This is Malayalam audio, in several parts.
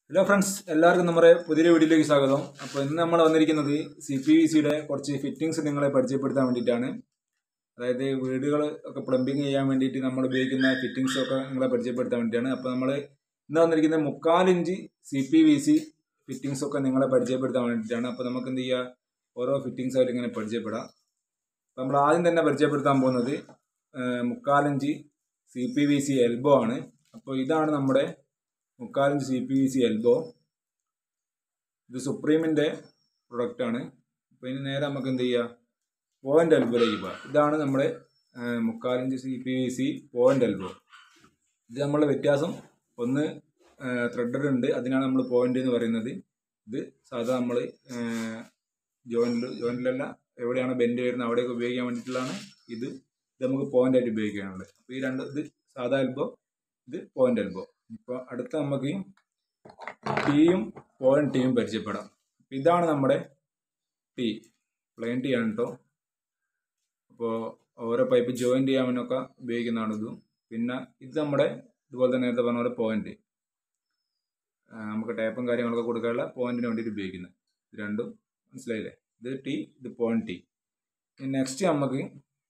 Hello friends, എല്ലാവർക്കും നമ്മുടെ പുതിയ വീഡിയോയിലേക്ക് സ്വാഗതം. അപ്പോൾ ഇന്ന് നമ്മൾ വന്നിരിക്കുന്നത് cpvcയുടെ കുറച്ച് ഫിറ്റിംഗ്സ് നിങ്ങളെ പരിചയപ്പെടുത്താൻ വേണ്ടിയിട്ടാണ്. അതായത് വീടുകൾ ഒക്കെ പ്ലംബിംഗ് ചെയ്യാൻ വേണ്ടിയിട്ട് നമ്മൾ ഉപയോഗിക്കുന്ന ഫിറ്റിംഗ്സ് ഒക്കെ നിങ്ങളെ പരിചയപ്പെടുത്താൻ വേണ്ടിയിട്ടാണ്. അപ്പോൾ നമ്മൾ ഇന്ന് വന്നിരിക്കുന്ന 3/4 ഇഞ്ച് cpvc ഫിറ്റിംഗ്സ് ഒക്കെ നിങ്ങളെ പരിചയപ്പെടുത്താൻ വേണ്ടിയിട്ടാണ്. അപ്പോൾ നമുക്ക് എന്ത് ചെയ്യുക, ഓരോ ഫിറ്റിംഗ്സ് ആയിട്ട് ഇങ്ങനെ പരിചയപ്പെടാം. അപ്പോൾ നമ്മൾ ആദ്യം തന്നെ പരിചയപ്പെടുത്താൻ പോകുന്നത് 3/4 ഇഞ്ച് cpvc എൽബോ ആണ്. അപ്പോൾ ഇതാണ് നമ്മുടെ 3/4 ഇഞ്ച് cpvc എൽബോ. ഇത് സുപ്രീമിൻ്റെ പ്രൊഡക്റ്റാണ്. അപ്പോൾ ഇനി നേരെ നമുക്ക് എന്ത് ചെയ്യുക, പോയിൻ്റ് എൽബോയിലേക്ക് പോകാം. ഇതാണ് നമ്മുടെ 3/4 ഇഞ്ച് cpvc പോയിൻ്റ് എൽബോ. ഇത് നമ്മളുടെ വ്യത്യാസം ഒന്ന് ത്രെഡഡ് ഉണ്ട്, അതിനാണ് നമ്മൾ പോയിൻ്റ് എന്ന് പറയുന്നത്. ഇത് സാധാ നമ്മൾ ജോയിൻറ്റിലല്ല, എവിടെയാണ് ബെൻഡ് വരുന്നത് അവിടെയൊക്കെ ഉപയോഗിക്കാൻ വേണ്ടിയിട്ടുള്ളതാണ്. ഇത് നമുക്ക് പോയിൻ്റായിട്ട് ഉപയോഗിക്കാനുള്ളത്. അപ്പോൾ ഈ രണ്ട്, ഇത് സാധാ എൽബോ, ഇത് പോയിൻ്റ് എൽബോ. ഇപ്പോൾ അടുത്ത നമുക്ക് ടീയും പോയിൻ്റ് ടീയും പരിചയപ്പെടാം. ഇതാണ് നമ്മുടെ ടീ, പ്ലെയിൻ ടീ ആണ് കേട്ടോ. അപ്പോൾ ഓരോ പൈപ്പ് ജോയിൻറ്റ് ചെയ്യാനൊക്കെ ഉപയോഗിക്കുന്നതാണ് ഇതും. പിന്നെ ഇത് നമ്മുടെ ഇതുപോലെ തന്നെ നേരത്തെ പറഞ്ഞ പോലെ പോയിൻ്റ്, നമുക്ക് ടേപ്പും കാര്യങ്ങളൊക്കെ കൊടുക്കാനുള്ള പോയിൻറ്റിന് വേണ്ടിയിട്ട് ഉപയോഗിക്കുന്നത്. ഇത് രണ്ടും മനസ്സിലായില്ലേ? ഇത് ടീ, ഇത് പോയിൻ്റ് ടീ. നെക്സ്റ്റ് നമുക്ക്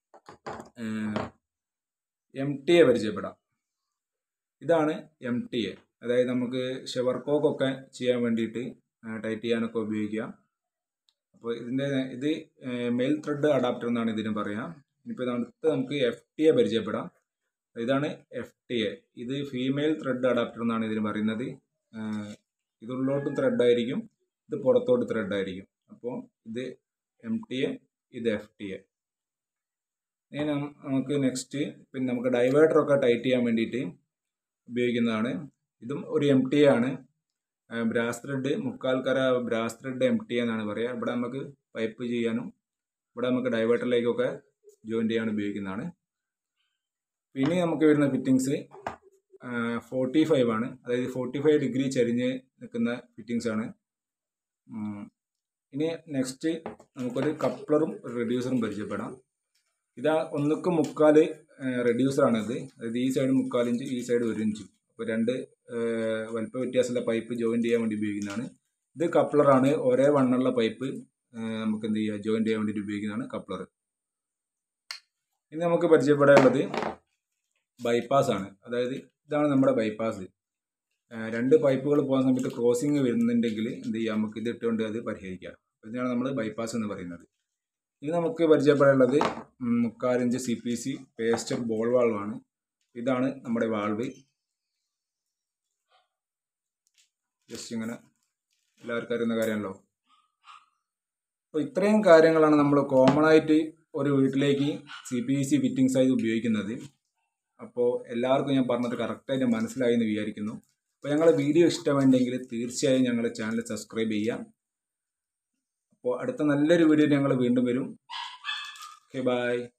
MTA പരിചയപ്പെടാം. ഇതാണ് MTA, അതായത് നമുക്ക് ഷവർ കോക്കൊക്കെ ചെയ്യാൻ വേണ്ടിയിട്ട് ടൈറ്റ് ചെയ്യാനൊക്കെ ഉപയോഗിക്കാം. അപ്പോൾ ഇത് മെയിൽ ത്രെഡ് അഡാപ്റ്റർ എന്നാണ് ഇതിന് പറയാം. ഇനിയിപ്പോൾ അടുത്ത് നമുക്ക് FTA പരിചയപ്പെടാം. ഇതാണ് FTA. ഇത് ഫീമെയിൽ ത്രെഡ് അഡാപ്റ്റർ എന്നാണ് ഇതിന് പറയുന്നത്. ഇത് ഉള്ളോട്ടും ത്രെഡായിരിക്കും, ഇത് പുറത്തോട്ട് ത്രെഡായിരിക്കും. അപ്പോൾ ഇത് MTA, ഇത് FTA. ഇനി നമുക്ക് നെക്സ്റ്റ് പിന്നെ നമുക്ക് ഡൈവേർട്ടറൊക്കെ ടൈറ്റ് ചെയ്യാൻ വേണ്ടിയിട്ട് ഉപയോഗിക്കുന്നതാണ്. ഇതും ഒരു MTA ആണ്. ബ്രാസ് ത്രെഡ്, 3/4 കര ബ്രാസ് ത്രെഡ് MTA എന്നാണ് പറയുക. ഇവിടെ നമുക്ക് പൈപ്പ് ചെയ്യാനും ഇവിടെ നമുക്ക് ഡൈവേർട്ടറിലേക്കൊക്കെ ജോയിൻ ചെയ്യാൻ ഉപയോഗിക്കുന്നതാണ്. പിന്നെ നമുക്ക് വരുന്ന ഫിറ്റിങ്സ് 45 ആണ്, അതായത് 45 ഡിഗ്രി ചരിഞ്ഞ് നിൽക്കുന്ന ഫിറ്റിങ്സ് ആണ്. ഇനി നെക്സ്റ്റ് നമുക്കൊരു കപ്ലറും റെഡ്യൂസറും പരിചയപ്പെടാം. ഇതാ 1/4 റെഡ്യൂസറാണിത്. അതായത് ഈ സൈഡ് 3/4 ഇഞ്ച്, ഈ സൈഡ് 1 ഇഞ്ച്. അപ്പോൾ രണ്ട് വലിപ്പ വ്യത്യാസമുള്ള പൈപ്പ് ജോയിൻ ചെയ്യാൻ വേണ്ടി ഉപയോഗിക്കുന്നതാണ്. ഇത് കപ്ലറാണ്, ഒരേ വണ്ണുള്ള പൈപ്പ് നമുക്ക് എന്ത് ചെയ്യുക, ജോയിൻ ചെയ്യാൻ വേണ്ടിയിട്ട് ഉപയോഗിക്കുന്നതാണ് കപ്ലർ. ഇനി നമുക്ക് പരിചയപ്പെടാനുള്ളത് ബൈപ്പാസ് ആണ്. അതായത് ഇതാണ് നമ്മുടെ ബൈപ്പാസ്. രണ്ട് പൈപ്പുകൾ പോകുന്ന സമയത്ത് ക്രോസിങ് വരുന്നുണ്ടെങ്കിൽ എന്ത് ചെയ്യുക, നമുക്ക് ഇത് ഇട്ടുകൊണ്ട് അത് പരിഹരിക്കാം. ഇതിനാണ് നമ്മൾ ബൈപ്പാസ് എന്ന് പറയുന്നത്. ഇനി നമുക്ക് പരിചയപ്പെടാനുള്ളത് 3/4 ഇഞ്ച് cpvc പേസ്റ്റർ ബോൾ വാൾവാണ്. ഇതാണ് നമ്മുടെ വാൾവ്. ജസ്റ്റ് ഇങ്ങനെ എല്ലാവർക്കും അറിയുന്ന കാര്യമാണല്ലോ. അപ്പോൾ ഇത്രയും കാര്യങ്ങളാണ് നമ്മൾ കോമൺ ആയിട്ട് ഒരു വീട്ടിലേക്ക് cpvc ഫിറ്റിങ്സ് ആയി ഉപയോഗിക്കുന്നത്. അപ്പോൾ എല്ലാവർക്കും ഞാൻ പറഞ്ഞത് കറക്റ്റായിട്ട് മനസ്സിലായി എന്ന് വിചാരിക്കുന്നു. അപ്പോൾ ഞങ്ങളുടെ വീഡിയോ ഇഷ്ടമുണ്ടെങ്കിൽ തീർച്ചയായും ഞങ്ങളുടെ ചാനൽ സബ്സ്ക്രൈബ് ചെയ്യാം. അപ്പോൾ അടുത്ത നല്ലൊരു വീഡിയോ ഞങ്ങൾ വീണ്ടും വരും. Okay, by.